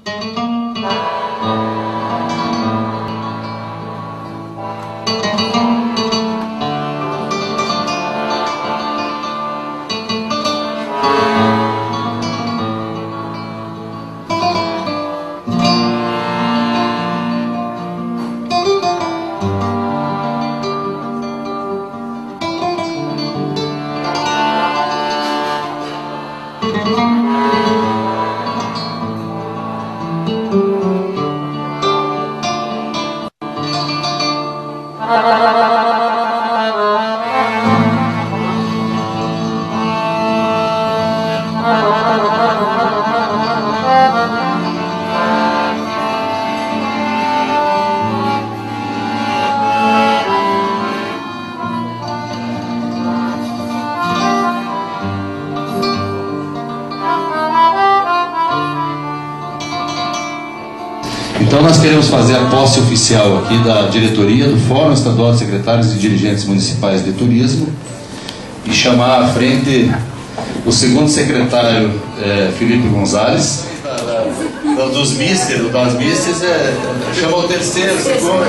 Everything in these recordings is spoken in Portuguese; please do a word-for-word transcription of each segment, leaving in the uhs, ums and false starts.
Então nós queremos fazer a posse oficial aqui da diretoria do Fórum Estadual de Secretários e Dirigentes Municipais de Turismo e chamar à frente o segundo secretário, é, Felipe Gonzalez, dos Mister, das Misters, é, chama o terceiro, o segundo.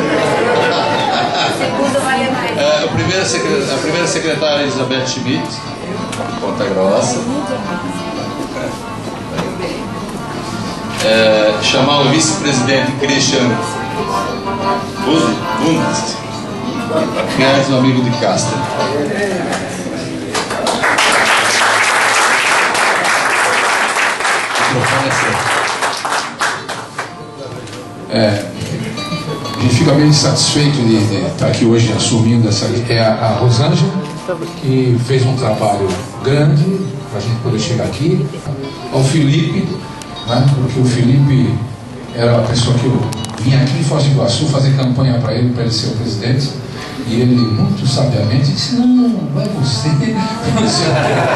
É, o primeiro, a primeira secretária é Elizabeth Schmidt, Ponta Grossa. É, chamar o vice-presidente Christian Bundes, mais um amigo de Casta. É, a gente fica bem satisfeito de, de estar aqui hoje assumindo essa. É a, a Rosângela, que fez um trabalho grande para a gente poder chegar aqui. Ao Felipe, né, porque o Felipe era a pessoa que eu vinha aqui em Foz do Iguaçu fazer campanha para ele, para ele ser o presidente. E ele, muito sabiamente, disse: não, vai você. você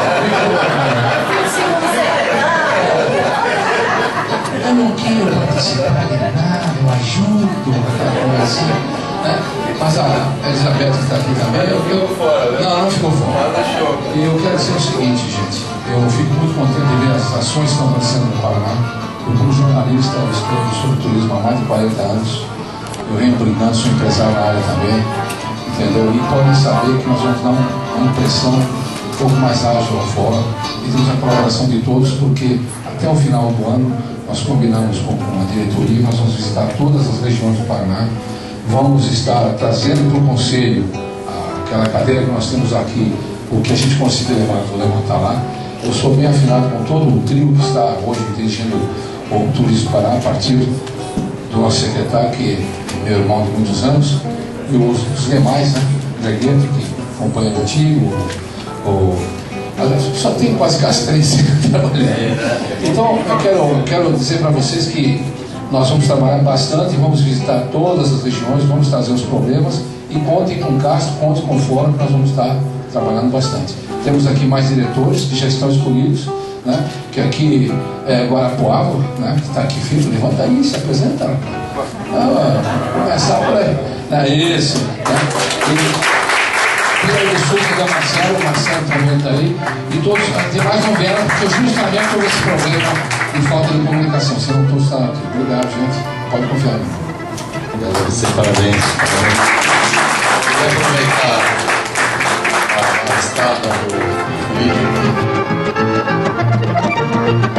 eu não quero participar de nada, eu ajudo, aquela coisa assim, né? Mas a Elizabeth está aqui também. Eu, eu, não, não ficou fora. E eu quero dizer o seguinte, gente, eu fico muito contente de ver as ações que estão acontecendo no Paraná. Eu, como jornalista, eu escrevo sobre turismo há mais de quarenta anos. Eu venho brincando, sou empresário na área também, entendeu? E podem saber que nós vamos dar uma impressão um pouco mais ágil lá fora e temos a colaboração de todos, porque até o final do ano nós combinamos com a diretoria, nós vamos visitar todas as regiões do Paraná, vamos estar trazendo para o Conselho aquela cadeira que nós temos aqui, o que a gente consiga levantar, levantar lá. Eu sou bem afinado com todo o trio que está hoje dirigindo o Turismo Paraná, a partir do nosso secretário, que é meu irmão de muitos anos, e os, os demais, né, Gregueto, que acompanha contigo, o só tem quase castrense trabalhando. Então eu quero, eu quero dizer para vocês que nós vamos trabalhar bastante, vamos visitar todas as regiões, vamos trazer os problemas e contem com o Castro, contem com o Fórum, que nós vamos estar trabalhando bastante. Temos aqui mais diretores que já estão escolhidos, né? Que aqui é Guarapuava, né? Que está aqui filho, levanta aí, se apresenta. Ah, começar por aí. É isso. Né? E, Pedro de Souza da Marcelo, o Marcelo também está aí, e todos os demais não vieram, porque justamente por esse problema de falta de comunicação, senão todos estão aqui. Obrigado, gente, pode confiar em mim. Obrigado a você, parabéns. Vou aproveitar a, a estátua do Felipe.